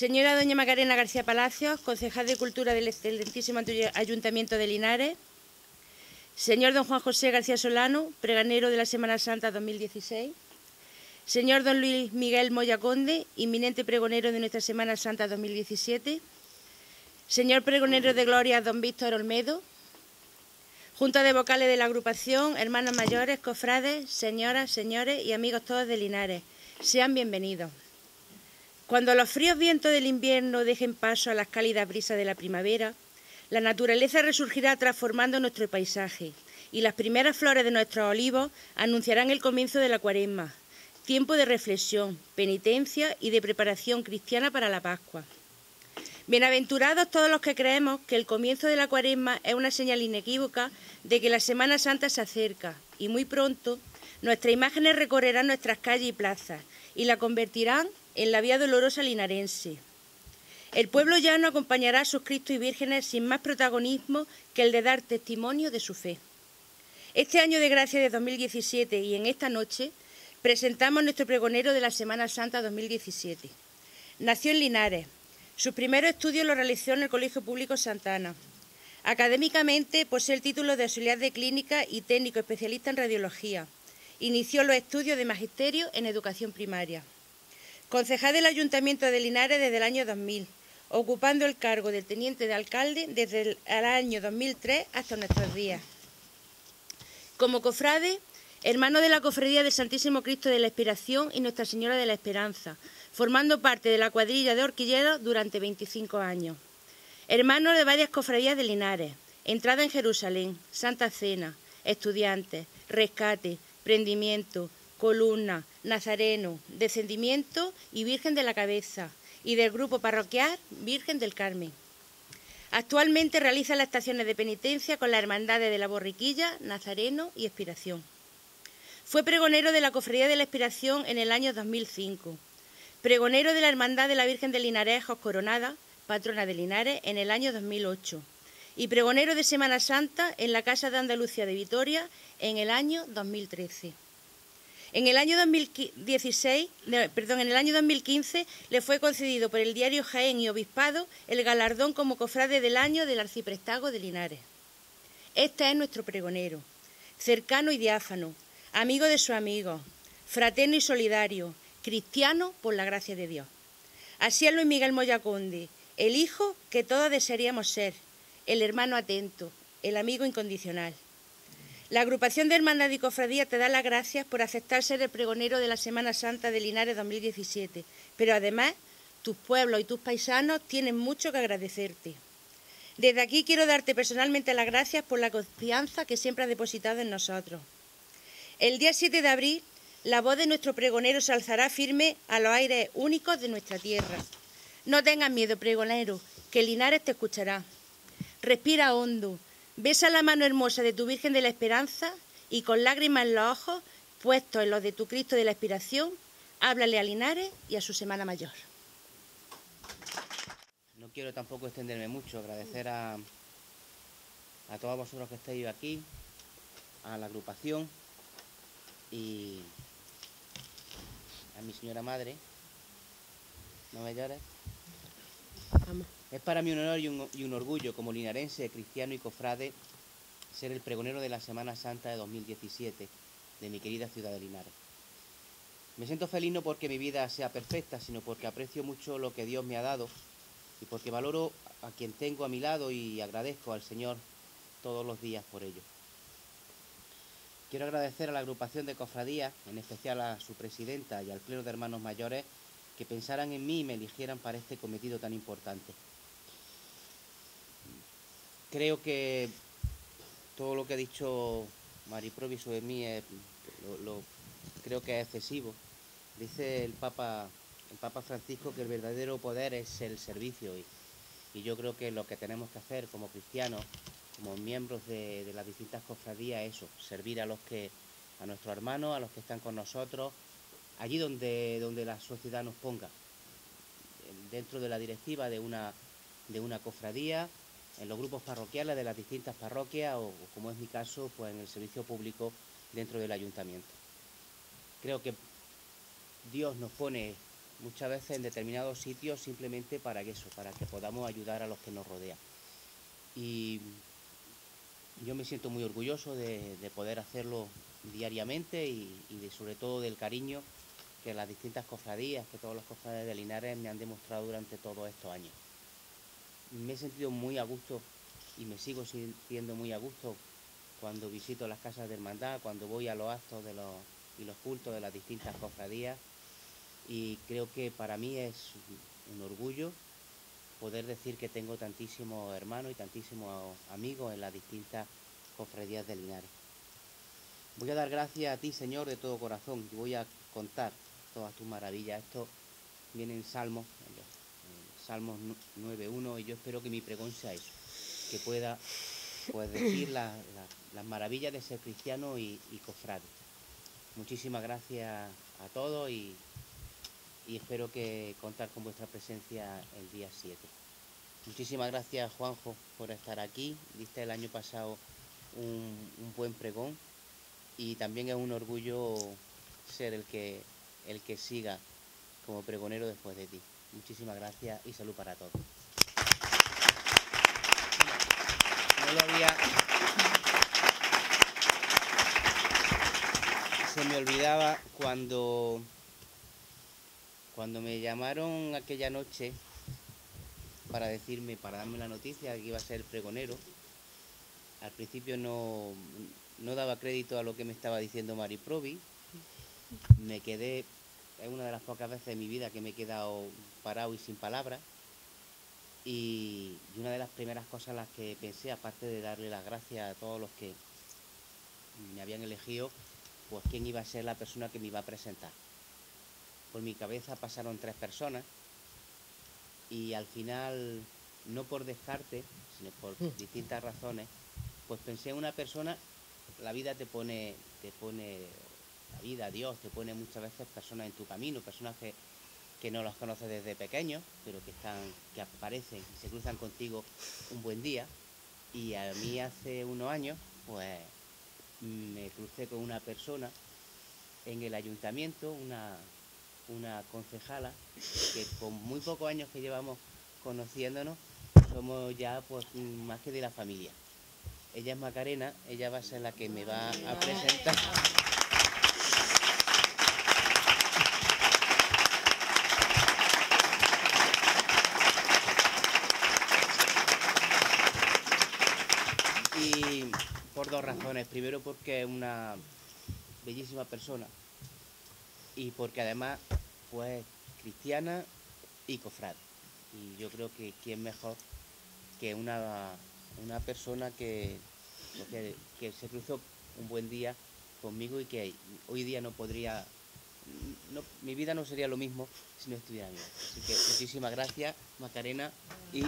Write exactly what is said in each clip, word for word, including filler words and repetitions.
Señora doña Macarena García Palacios, concejal de Cultura del excelentísimo Ayuntamiento de Linares. Señor don Juan José García Solano, pregonero de la Semana Santa dos mil dieciséis. Señor don Luis Miguel Moya Conde, inminente pregonero de nuestra Semana Santa dos mil diecisiete. Señor pregonero de Gloria don Víctor Olmedo. Junta de vocales de la agrupación, hermanos mayores, cofrades, señoras, señores y amigos todos de Linares. Sean bienvenidos. Cuando los fríos vientos del invierno dejen paso a las cálidas brisas de la primavera, la naturaleza resurgirá transformando nuestro paisaje y las primeras flores de nuestros olivos anunciarán el comienzo de la Cuaresma, tiempo de reflexión, penitencia y de preparación cristiana para la Pascua. Bienaventurados todos los que creemos que el comienzo de la Cuaresma es una señal inequívoca de que la Semana Santa se acerca y muy pronto nuestras imágenes recorrerán nuestras calles y plazas y la convertirán en la Vía Dolorosa linarense. El pueblo llano acompañará a sus Cristos y vírgenes sin más protagonismo que el de dar testimonio de su fe. Este año de gracia de dos mil diecisiete y en esta noche presentamos nuestro pregonero de la Semana Santa dos mil diecisiete. Nació en Linares. Sus primeros estudios los realizó en el Colegio Público Santa Ana. Académicamente posee el título de auxiliar de clínica y técnico especialista en radiología. Inició los estudios de magisterio en educación primaria. Concejal del Ayuntamiento de Linares desde el año dos mil, ocupando el cargo de teniente de alcalde desde el, el año dos mil tres hasta nuestros días. Como cofrade, hermano de la Cofradía del Santísimo Cristo de la Expiración y Nuestra Señora de la Esperanza, formando parte de la cuadrilla de horquilleros durante veinticinco años. Hermano de varias cofradías de Linares, Entrada en Jerusalén, Santa Cena, Estudiantes, Rescate, Prendimiento, Columna, Nazareno, Descendimiento y Virgen de la Cabeza, y del grupo parroquial Virgen del Carmen. Actualmente realiza las estaciones de penitencia con las hermandades de la Borriquilla, Nazareno y Expiración. Fue pregonero de la Cofradía de la Expiración en el año dos mil cinco, pregonero de la Hermandad de la Virgen de Linarejos Coronada, patrona de Linares, en el año dos mil ocho, y pregonero de Semana Santa en la Casa de Andalucía de Vitoria en el año dos mil trece. En el año dos mil dieciséis, perdón, en el año dos mil quince le fue concedido por el diario Jaén y Obispado el galardón como cofrade del año del Arciprestazgo de Linares. Este es nuestro pregonero, cercano y diáfano, amigo de sus amigos, fraterno y solidario, cristiano por la gracia de Dios. Así es Luis Miguel Moya Conde, el hijo que todos desearíamos ser, el hermano atento, el amigo incondicional. La agrupación de Hermandad y Cofradía te da las gracias por aceptar ser el pregonero de la Semana Santa de Linares dos mil diecisiete, pero además tus pueblos y tus paisanos tienen mucho que agradecerte. Desde aquí quiero darte personalmente las gracias por la confianza que siempre has depositado en nosotros. El día siete de abril, la voz de nuestro pregonero se alzará firme a los aires únicos de nuestra tierra. No tengas miedo, pregonero, que Linares te escuchará. Respira hondo. Besa la mano hermosa de tu Virgen de la Esperanza y con lágrimas en los ojos, puestos en los de tu Cristo de la Expiración, háblale a Linares y a su Semana Mayor. No quiero tampoco extenderme mucho, agradecer a, a todos vosotros que estáis aquí, a la agrupación y a mi señora madre. No me llores. Vamos. Es para mí un honor y un, y un orgullo como linarense, cristiano y cofrade ser el pregonero de la Semana Santa de dos mil diecisiete de mi querida ciudad de Linares. Me siento feliz no porque mi vida sea perfecta, sino porque aprecio mucho lo que Dios me ha dado y porque valoro a quien tengo a mi lado y agradezco al Señor todos los días por ello. Quiero agradecer a la agrupación de cofradías, en especial a su presidenta y al pleno de hermanos mayores, que pensaran en mí y me eligieran para este cometido tan importante. Creo que todo lo que ha dicho Mariprovi sobre mí es, lo, lo, creo que es excesivo. Dice el Papa, el Papa Francisco que el verdadero poder es el servicio y, y yo creo que lo que tenemos que hacer como cristianos, como miembros de, de las distintas cofradías, es eso, servir a los que, a nuestros hermanos, a los que están con nosotros, allí donde, donde la sociedad nos ponga, dentro de la directiva de una, de una cofradía, en los grupos parroquiales de las distintas parroquias o, como es mi caso, pues en el servicio público dentro del ayuntamiento. Creo que Dios nos pone muchas veces en determinados sitios simplemente para eso, para que podamos ayudar a los que nos rodean. Y yo me siento muy orgulloso de, de poder hacerlo diariamente y, y de, sobre todo del cariño que las distintas cofradías, que todos los cofrades de Linares me han demostrado durante todos estos años. Me he sentido muy a gusto y me sigo sintiendo muy a gusto cuando visito las casas de hermandad, cuando voy a los actos de los, y los cultos de las distintas cofradías, y creo que para mí es un orgullo poder decir que tengo tantísimos hermanos y tantísimos amigos en las distintas cofradías de Linares. Voy a dar gracias a ti, Señor, de todo corazón, y voy a contar todas tus maravillas. Esto viene en Salmos, en Salmos nueve uno, y yo espero que mi pregón sea eso, que pueda pues, decir la, la, las maravillas de ser cristiano y, y cofrade. Muchísimas gracias a todos y, y espero que contar con vuestra presencia el día siete. Muchísimas gracias, Juanjo, por estar aquí. Diste el año pasado un, un buen pregón y también es un orgullo ser el que, el que siga como pregonero después de ti. Muchísimas gracias y salud para todos. No lo había... Se me olvidaba cuando, cuando me llamaron aquella noche para decirme, para darme la noticia de que iba a ser el pregonero. Al principio no, no daba crédito a lo que me estaba diciendo Mari Provi. Me quedé, es una de las pocas veces de mi vida que me he quedado parado y sin palabras. Y, y una de las primeras cosas en las que pensé, aparte de darle las gracias a todos los que me habían elegido, pues quién iba a ser la persona que me iba a presentar. Por mi cabeza pasaron tres personas y al final, no por descarte, sino por distintas razones, pues pensé en una persona. La vida te pone, te pone, la vida, Dios, te pone muchas veces personas en tu camino, personas que, que no los conoces desde pequeños, pero que están, que aparecen y se cruzan contigo un buen día. Y a mí hace unos años, pues me crucé con una persona en el ayuntamiento, una, una concejala, que con muy pocos años que llevamos conociéndonos, somos ya pues más que de la familia. Ella es Macarena, ella va a ser la que me va a presentar. Y por dos razones. Primero porque es una bellísima persona y porque además pues cristiana y cofrade. Y yo creo que quién mejor que una, una persona que, que, que se cruzó un buen día conmigo y que hoy día no podría, no, mi vida no sería lo mismo si no estuviera bien. Así que muchísimas gracias, Macarena, y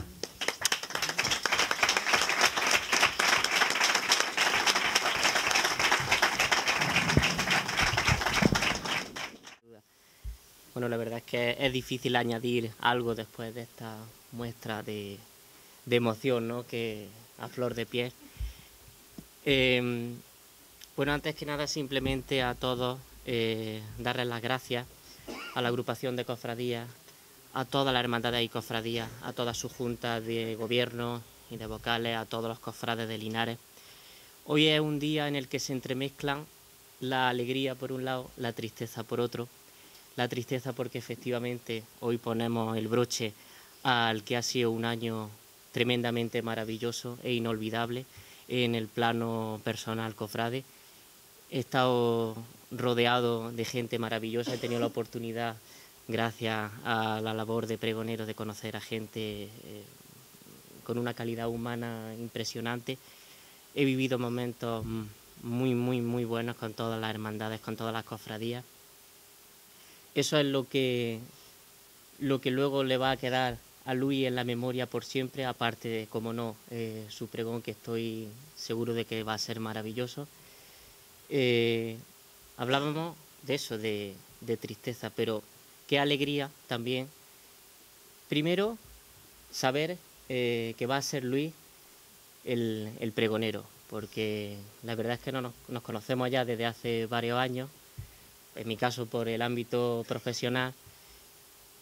bueno, la verdad es que es difícil añadir algo después de esta muestra de, de emoción, ¿no?, que a flor de piel. Eh, bueno, antes que nada, simplemente a todos eh, darles las gracias a la agrupación de cofradías, a todas las hermandades y cofradías, a todas sus juntas de gobierno y de vocales, a todos los cofrades de Linares. Hoy es un día en el que se entremezclan la alegría por un lado, la tristeza por otro. La tristeza porque efectivamente hoy ponemos el broche al que ha sido un año tremendamente maravilloso e inolvidable en el plano personal cofrade. He estado rodeado de gente maravillosa, he tenido la oportunidad, gracias a la labor de pregonero, de conocer a gente eh, con una calidad humana impresionante. He vivido momentos muy, muy, muy buenos con todas las hermandades, con todas las cofradías. Eso es lo que, lo que luego le va a quedar a Luis en la memoria por siempre, aparte de, como no, eh, su pregón, que estoy seguro de que va a ser maravilloso. Eh, hablábamos de eso, de, de tristeza, pero qué alegría también. Primero, saber eh, que va a ser Luis el, el pregonero, porque la verdad es que no nos, nos conocemos ya desde hace varios años, en mi caso por el ámbito profesional,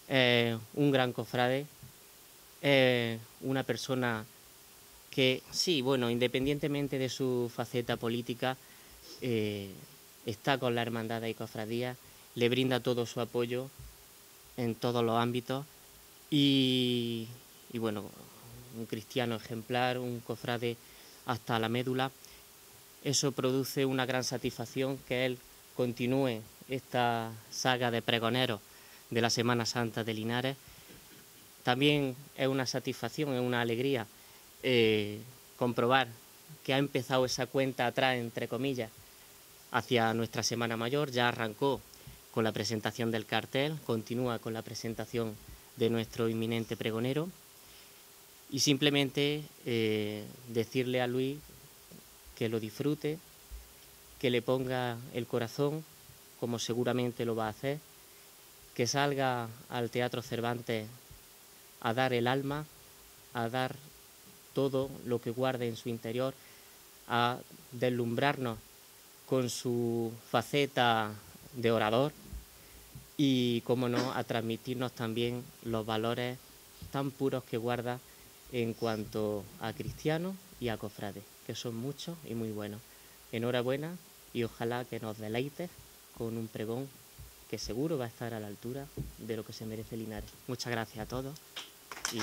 es un gran cofrade, es una persona que, sí, bueno, independientemente de su faceta política, eh, está con la hermandad y cofradía, le brinda todo su apoyo en todos los ámbitos y, y bueno, un cristiano ejemplar, un cofrade hasta la médula. Eso produce una gran satisfacción que él continúe esta saga de pregoneros de la Semana Santa de Linares. También es una satisfacción, es una alegría eh, comprobar que ha empezado esa cuenta atrás, entre comillas, hacia nuestra Semana Mayor. Ya arrancó con la presentación del cartel, continúa con la presentación de nuestro inminente pregonero y simplemente eh, decirle a Luis que lo disfrute, que le ponga el corazón, como seguramente lo va a hacer, que salga al Teatro Cervantes a dar el alma, a dar todo lo que guarde en su interior, a deslumbrarnos con su faceta de orador y, como no, a transmitirnos también los valores tan puros que guarda en cuanto a cristianos y a cofrades, que son muchos y muy buenos. Enhorabuena y ojalá que nos deleites con un pregón que seguro va a estar a la altura de lo que se merece Linares. Muchas gracias a todos. Y...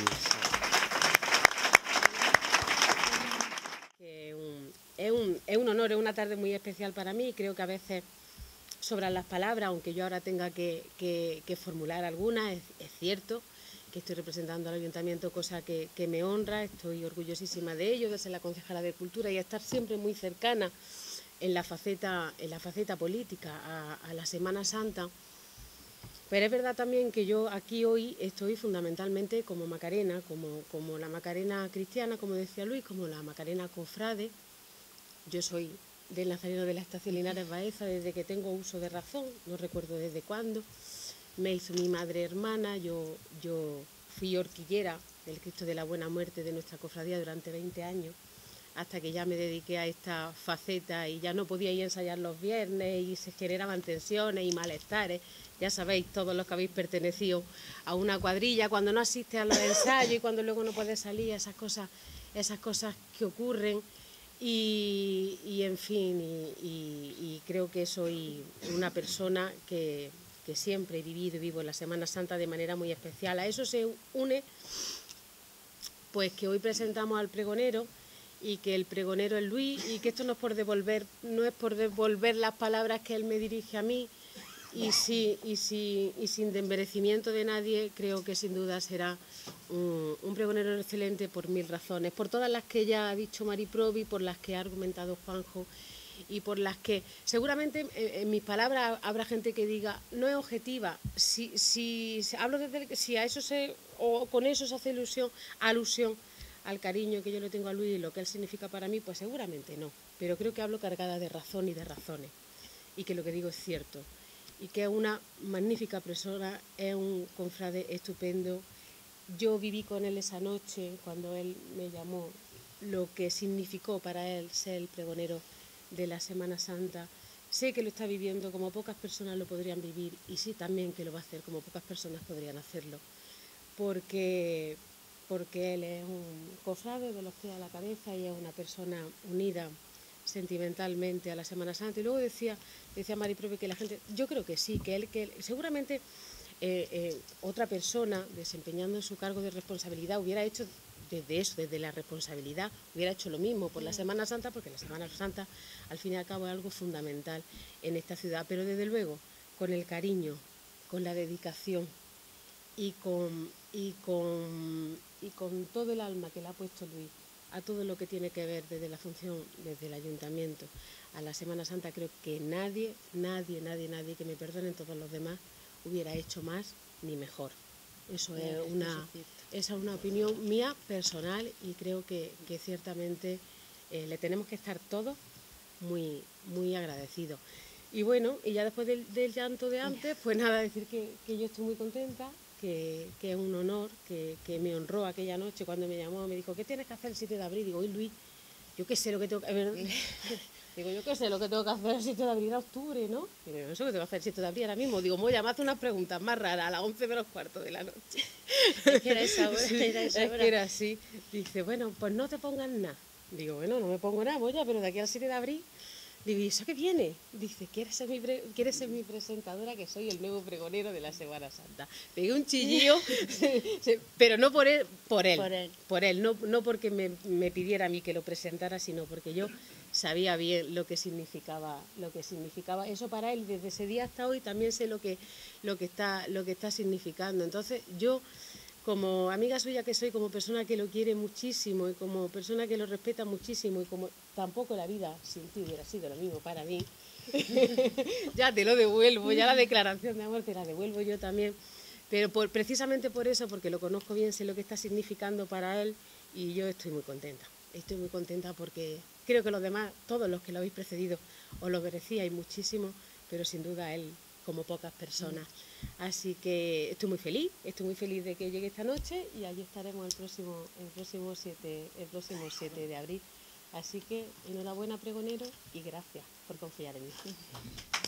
Es un, es, un, es un honor, es una tarde muy especial para mí. Creo que a veces sobran las palabras, aunque yo ahora tenga que, que, que formular algunas. Es, es cierto que estoy representando al Ayuntamiento, cosa que, que me honra, estoy orgullosísima de ello, de ser la concejala de Cultura y estar siempre muy cercana en la faceta, en la faceta política a, a la Semana Santa. Pero es verdad también que yo aquí hoy estoy fundamentalmente como Macarena, como, como la Macarena cristiana, como decía Luis, como la Macarena cofrade. Yo soy del Nazareno de la Estación Linares Baeza desde que tengo uso de razón, no recuerdo desde cuándo. Me hizo mi madre hermana, yo, yo fui horquillera del Cristo de la Buena Muerte de nuestra cofradía durante veinte años, hasta que ya me dediqué a esta faceta y ya no podía ir a ensayar los viernes y se generaban tensiones y malestares. Ya sabéis, todos los que habéis pertenecido a una cuadrilla, cuando no asistes a los ensayos y cuando luego no puedes salir, esas cosas, esas cosas que ocurren. Y, y en fin, y, y, y creo que soy una persona que, que siempre he vivido y vivo en la Semana Santa de manera muy especial. A eso se une pues que hoy presentamos al pregonero y que el pregonero es Luis y que esto no es por devolver, no es por devolver las palabras que él me dirige a mí y, si, y, si, y sin desmerecimiento de nadie, creo que sin duda será un, un pregonero excelente por mil razones, por todas las que ya ha dicho Mari Provi, por las que ha argumentado Juanjo y por las que seguramente en, en mis palabras habrá gente que diga no es objetiva, si, si, si hablo desde si a eso se o con eso se hace ilusión, alusión al cariño que yo le tengo a Luis y lo que él significa para mí, pues seguramente no, pero creo que hablo cargada de razón y de razones y que lo que digo es cierto y que es una magnífica persona, es un confrade estupendo. Yo viví con él esa noche cuando él me llamó, lo que significó para él ser el pregonero de la Semana Santa. Sé que lo está viviendo como pocas personas lo podrían vivir y sí también que lo va a hacer como pocas personas podrían hacerlo, porque, porque él es un cofrade de los pies a la cabeza y es una persona unida sentimentalmente a la Semana Santa. Y luego decía, decía Mari Provi que la gente, yo creo que sí, que él, que él, seguramente eh, eh, otra persona desempeñando su cargo de responsabilidad hubiera hecho desde eso, desde la responsabilidad, hubiera hecho lo mismo por la Semana Santa, porque la Semana Santa al fin y al cabo es algo fundamental en esta ciudad, pero desde luego con el cariño, con la dedicación y con, y con, y con todo el alma que le ha puesto Luis a todo lo que tiene que ver desde la función, desde el Ayuntamiento a la Semana Santa, creo que nadie, nadie, nadie, nadie, que me perdonen todos los demás, hubiera hecho más ni mejor. Eso es una, esa es una opinión mía personal y creo que, que ciertamente eh, le tenemos que estar todos muy, muy agradecidos. Y bueno, y ya después del, del llanto de antes, pues nada, decir que, que yo estoy muy contenta, que, que es un honor, que, que me honró aquella noche cuando me llamó, me dijo, ¿qué tienes que hacer el siete de abril? Digo, oye Luis, yo qué sé lo que tengo que... Digo, yo qué sé lo que tengo que hacer el siete de abril a octubre, ¿no? Digo, yo no sé lo que tengo que hacer el siete de abril ahora mismo. Digo, Moya, me hace unas preguntas más raras a las once menos cuarto de la noche. Es que era esa hora, Sí, era esa es hora. que era así. Dice, bueno, pues no te pongas nada. Digo, bueno, no me pongo nada, Moya, pero de aquí al siete de abril... Digo, ¿y eso qué viene? Dice, ¿quieres ser, mi pre- ¿quieres ser mi presentadora? Que soy el nuevo pregonero de la Semana Santa. Pegué un chillillo, pero no por él, por él. Por él. Por él, no, no porque me, me pidiera a mí que lo presentara, sino porque yo sabía bien lo que significaba, lo que significaba eso para él. Desde ese día hasta hoy también sé lo que, lo que está, lo que está significando. Entonces, yo, como amiga suya que soy, como persona que lo quiere muchísimo y como persona que lo respeta muchísimo y como tampoco la vida sin ti hubiera sido lo mismo para mí, ya te lo devuelvo, ya la declaración de amor te la devuelvo yo también, pero por, precisamente por eso, porque lo conozco bien, sé lo que está significando para él y yo estoy muy contenta, estoy muy contenta porque creo que los demás, todos los que lo habéis precedido, os lo merecíais muchísimo, pero sin duda él como pocas personas. Así que estoy muy feliz, estoy muy feliz de que llegue esta noche y allí estaremos el próximo, el próximo siete, el próximo siete de abril. Así que enhorabuena, pregonero, y gracias por confiar en mí.